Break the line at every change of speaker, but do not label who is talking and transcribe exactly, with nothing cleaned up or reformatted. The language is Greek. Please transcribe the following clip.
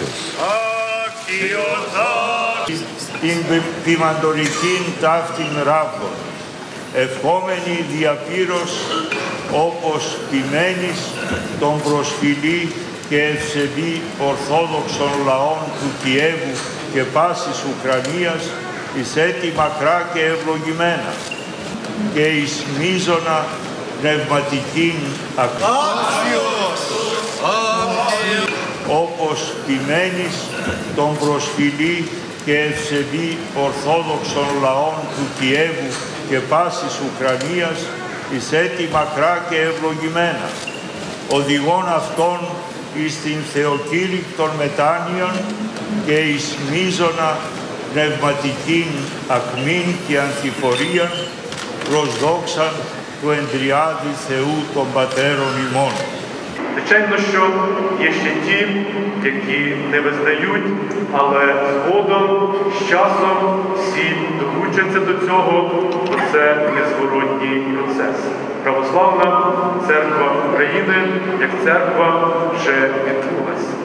Χριστός.
Την ποιμαντορικήν ταύτην ράβδον, ευχόμενη διαπύρος όπως ποιμένης τον προσφυλή και ευσεβή ορθόδοξων λαών του Κιέβου και πάσης Ουκρανίας εις έτη μακρά και ευλογημένα και εις μείζωνα πνευματικήν άξιος, όπως ποιμένης τον προσφυλή και ευσεβή ορθόδοξων λαών του Κιέβου και πάσης Ουκρανίας εις έτη μακρά και ευλογημένα, οδηγών αυτών εις την θεοκήρυκτον μετάνοιαν και εις μείζωνα πνευματικήν ακμήν και ανθιφορίαν προς δόξαν του εντριάδη Θεού των Πατέρων ημών.
Звичайно, що є ще ті, які не визнають, але згодом, з часом всі долучаться до цього, бо це незворотній процес. Православна церква України, як церква, вже відбулася.